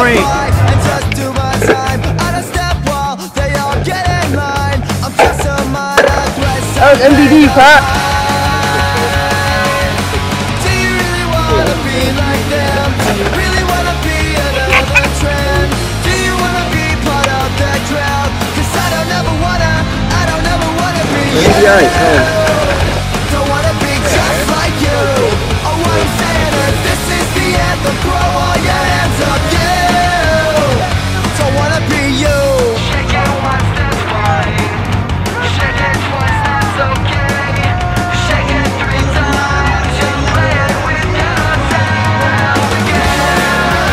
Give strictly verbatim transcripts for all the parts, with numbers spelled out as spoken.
point. That was M V D, Pat. Do you really wanna be like them? Do you really wanna be another trend? Do you wanna be part of that crowd? Cause I don't ever wanna, I don't ever wanna be you. Don't wanna be just like you. Oh, what I'm saying is this is the anthem. Throw all your hands up, you. Don't wanna be you. Shake it once, that's fine. Shake it twice, that's okay. Shake it three times, you play it with yourself again.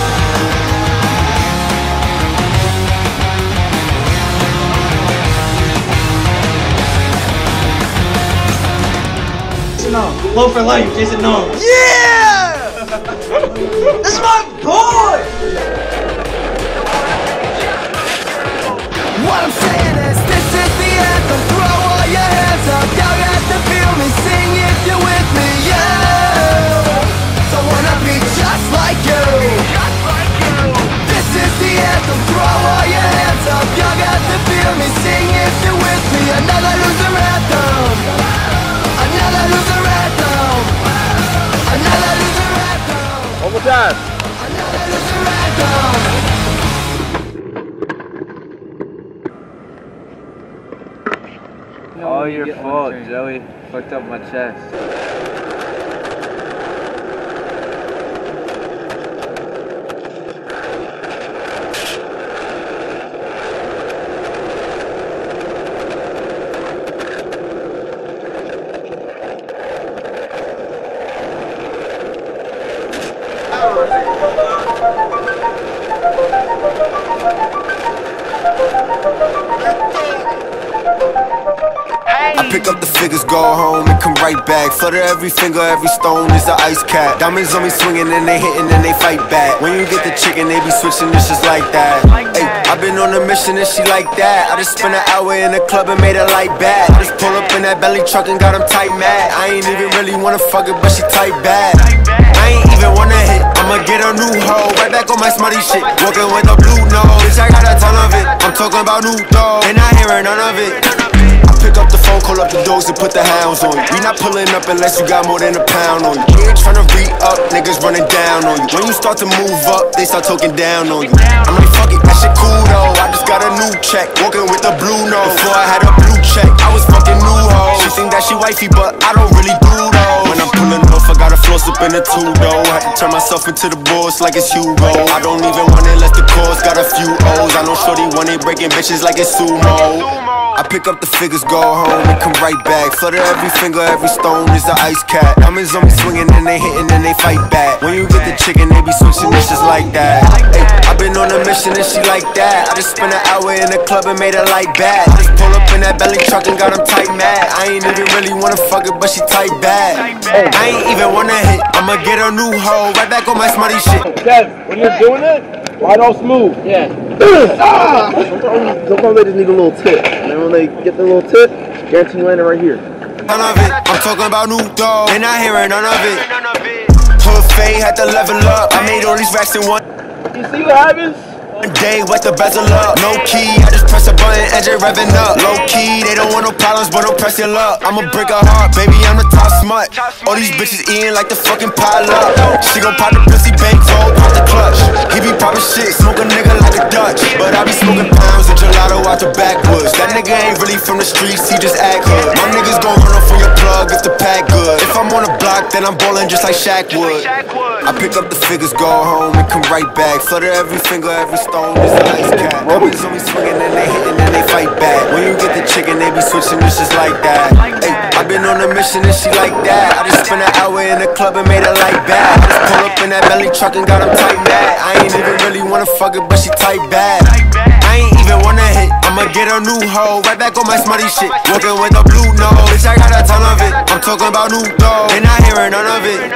No, low for life, Jaesun, no. Yeah! This is my boy! What I'm saying is this is the anthem. Throw all your hands up. Y'all got to feel me. Sing if you're with me. Yeah. Don't wanna be just like you. This is the anthem. Throw all your hands up. Y'all got to feel me. Sing if you're with me. Another loser anthem. Another loser anthem. Another loser anthem. One more time. Another loser anthem. All your fault, Joey. Fucked up my chest. I pick up the figures, go home and come right back. Flutter every finger, every stone is an ice cap. Diamonds on me swinging and they hitting and they fight back. When you get the chicken, they be switching, it's just like that. Hey, I've been on a mission and she like that. I just spent an hour in the club and made her like bad. I just pull up in that belly truck and got them tight mad. I ain't even really wanna fuck her, but she tight bad. I ain't even wanna hit, I'ma get a new hoe. Right back on my smutty shit, walking with a blue nose. Bitch, I got a ton of it, I'm talking about new dog. And I hearing none of it. Pick up the phone, call up the dogs and put the hounds on you. We not pulling up unless you got more than a pound on you. We ain't tryna re-up, niggas running down on you. When you start to move up, they start talking down on you. I'm like, fuck it, that shit cool though. I just got a new check, walking with a blue nose. Before I had a blue check, I was fucking new hoe. She think that she wifey, but I don't really do though. When I'm pulling off, I got a floss up in the two though. Had to turn myself into the boss like it's Hugo. I don't even want it unless the cause got a few O's. I know shorty want it breaking bitches like it's sumo. I pick up the figures, go home and come right back. Flutter every finger, every stone is an ice cap. Diamonds on me swinging and they hitting and they fight back. When you get the chicken, they be switching, it's just like that. Hey, I've been on a mission and she like that. I just spent an hour in the club and made her like bad. I just pull up in that belly truck and got them tight mad. I ain't even really wanna fuck her, but she tight bad. I ain't even wanna hit, I'ma get a new hoe. Right back on my smutty shit. Kev, when you're doing it, ride all smooth. Yeah. Ah! Sometimes they just need a little tip. And then when they get the little tip, guarantee you land it right here. None of it, I'm talking about new dog, and I hearing none of it. Hood fade had to level up. I made all these racks in one. You see what happens? One day with the bezel up. No key, I just press a button, engine revving up. Low key, they don't want no problems, but don't press your luck. I'ma break her heart, baby, I'm the top smut. All these bitches eating like the fucking pile up. She gon' pop the pussy, bankroll, pop the clutch. He be poppin' shit, smoke a nigga like a Dutch. But I be smoking pounds of gelato out the backwoods. That nigga ain't really from the streets, he just act hood. My niggas gon' run off on your plug if the pack good. If I'm on the block, then I'm ballin' just like Shaq would. I pick up the figures, go home and come right back. Flutter every finger, every stone is an ice cap. Diamonds on me swinging and they hitting and they fight back. When you get the chicken, they be switching, it's just like that. Hey, I been on a mission and she like that. I just spent an hour in the club and made her like bad. I just pull up in that belly truck and got them tight mad. I ain't even really wanna fuck her, but she tight bad. I ain't even wanna hit, I'ma get a new hoe. Right back on my smutty shit, walking with a blue nose. Bitch, I got a ton of it, I'm talking about new dog, and I hearing none of it.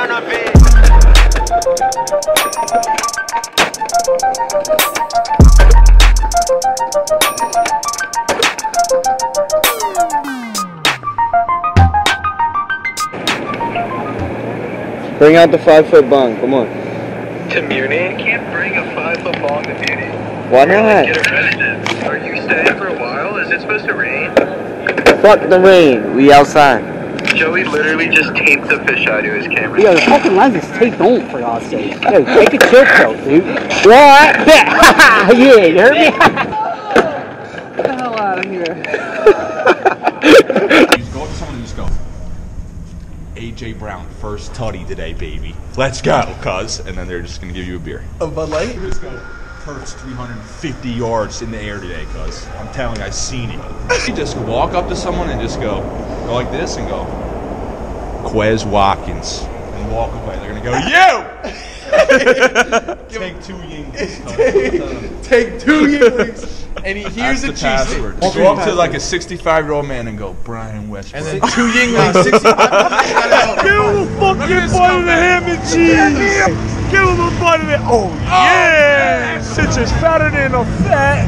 Bring out the five foot bong, come on. To Muni? You can't bring a five foot along to Beauty. Why not? Get a resident. Are you staying for a while? Is it supposed to rain? Fuck the rain. We outside. Joey literally just taped the fisheye to his camera. Yo, the fucking lens is taped on, for God's sake. Yo, take a chill pill, dude. What? Yeah, you heard me? Get the hell out of here. You go up to someone and just go, A J Brown, first tutty today, baby. Let's go, cuz. And then they're just going to give you a beer. A Bud Light? Just go, Kurt's three hundred fifty yards in the air today, cuz. I'm telling you, I've seen it. You just walk up to someone and just go, go like this and go, Quez Watkins. And walk away. They're going to go, you! Take two Yingling. Take two Yinglings. And he hears That's the the password. cheese. Go up to like a sixty-five-year-old man and go, Brian Westbrook. And then two Yinglings, sixty-five. Give him a fucking bite of the ham and cheese. Give him a bite of it. Oh, yeah. Since it's fatter than a fat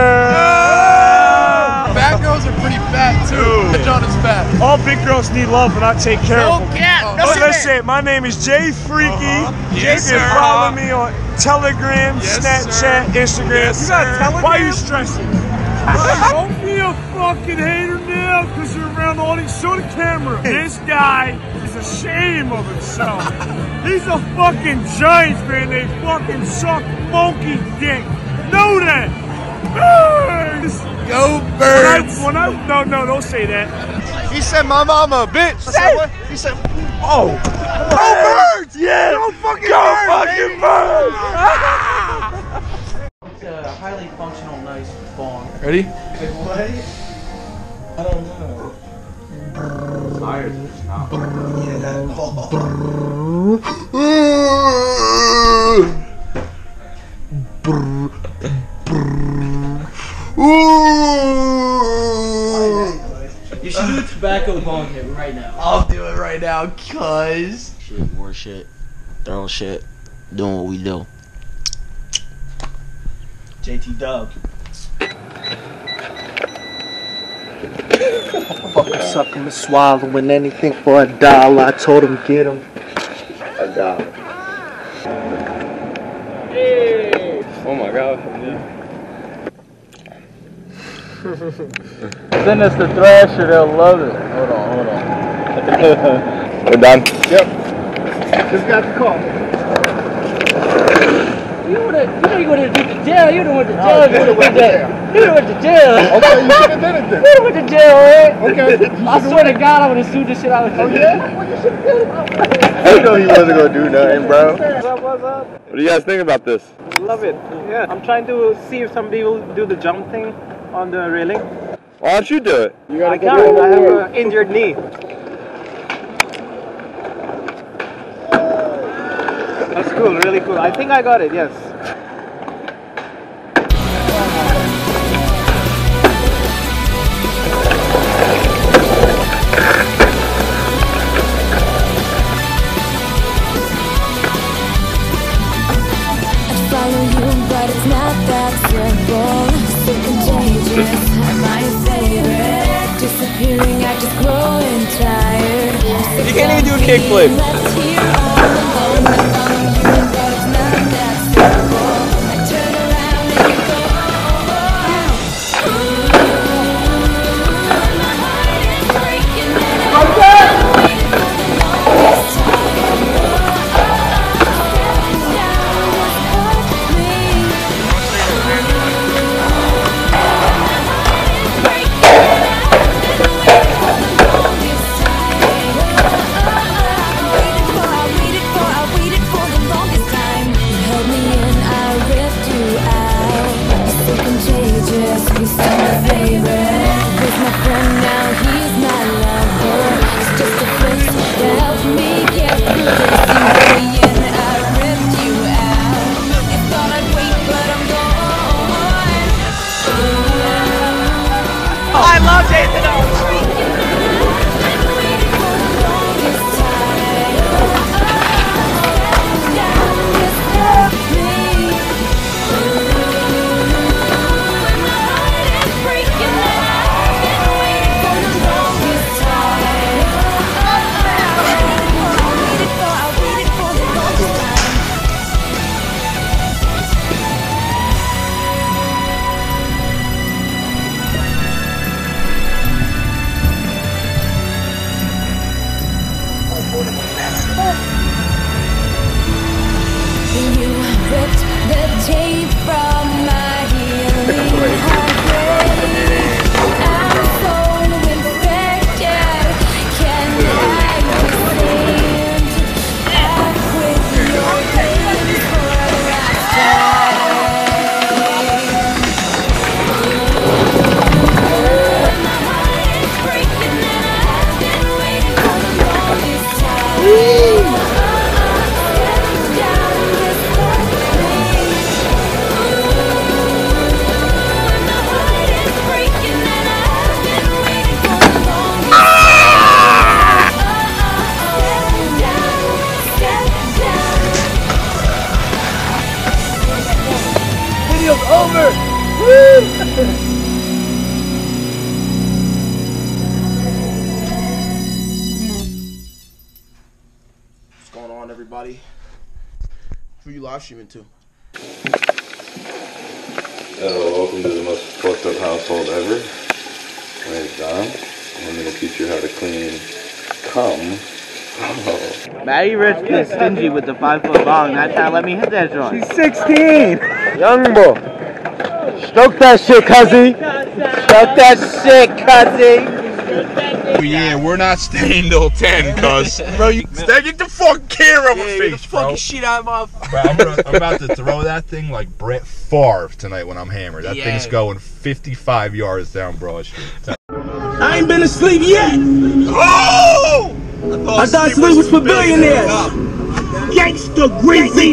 girl. Fat girls are pretty fat too. The John is fat. All big girls need love, and I take care of them. cat. But listen, my name is Jay Freaky. Uh-huh. Yes, you can sir. follow me on Telegram, Yes, Snapchat, sir. Instagram. Yes, you got sir. Telegram? Why are you stressing? Don't be a fucking hater now, because you're around all these. Show the camera. This guy is ashamed of himself. He's a fucking Giants fan. They fucking suck monkey dick. Know that. Birds. Go Birds. When I, when I, no, no, don't say that. He said my mama a bitch. I said what? He said, Oh. go Birds. Yeah. Go fucking Go Birds, fucking baby. Birds. It's a highly functional, nice bong. Ready? What? I don't know. Tired. Yeah, that. You should do a tobacco bong hit right now. I'll do it right now, cuz. Shit, more shit. Throwing shit. Doing what we do. J T Dub. Fucking suck him and swallowing anything for a dollar. I told him get him a dollar. Hey. Oh my god. Send us the thrasher, they'll love it. Hold on, hold on. We're done? Yep. Just got the call. You would have, you know you would have went to jail. You would have went to jail. You would have went to jail. You would have went to jail. Okay, you should have done it then. You would have went to jail, right? Okay. I swear to God, I would have sued the shit out of you. Oh yeah? Well, you should have done it. I know he wasn't gonna do nothing, bro. What's up, what's up? What do you guys think about this? Love it. Yeah, I'm trying to see if somebody will do the jump thing on the railing. Why don't you do it? You I can't, I have an injured knee. That's cool, really cool. I think I got it, yes. Follow you, but it's not that simple. So contagious, my favorite. Disappearing, I just growing tired. You can't even do a kickflip. Let's hear all alone. I follow you, but it's not that simple. I turn around and you go. Ooh, my heart is breaking and I'm waiting for the longest time. everybody. Who you live streaming to? Hello, welcome to the most fucked up household ever. My name's Dom. I'm gonna teach you how to clean cum. Oh. Matty Rich is stingy with the five foot long. Not trying to let me hit that joint. She's sixteen. Young boy. Stroke that shit, cuzzy. Stroke that shit, cuzzy. Yeah, we're not staying till ten, cuz. Bro, you stay, get the fucking camera on my Yeah, face, get the bro. fucking shit out of my. Bro, I'm, gonna, I'm about to throw that thing like Brett Favre tonight when I'm hammered. That Yeah. thing's going fifty-five yards down Broad Street. I ain't been asleep yet. Oh! I thought sleep was for billionaires. Gangsta greasy.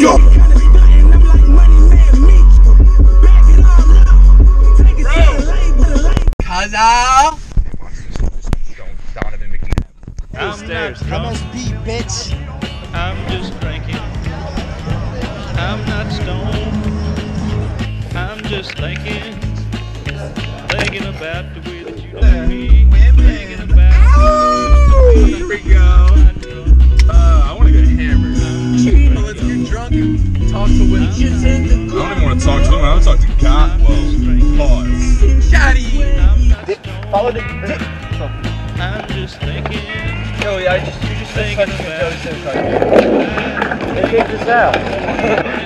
Cuzzo! Donovan McNabb. I'm not drunk. bitch. I'm just drinking. I'm not stoned. I'm just thinking, thinking about the way that you do me. Thinking about Here we go. Uh, I want to get hammered. Let's get drunk and talk to women. I don't even want to talk to him. I want to talk to God. Whoa. Pause. Shotty. Follow the. I'm just thinking. Yo, I just you just thinking about Hey, check this out.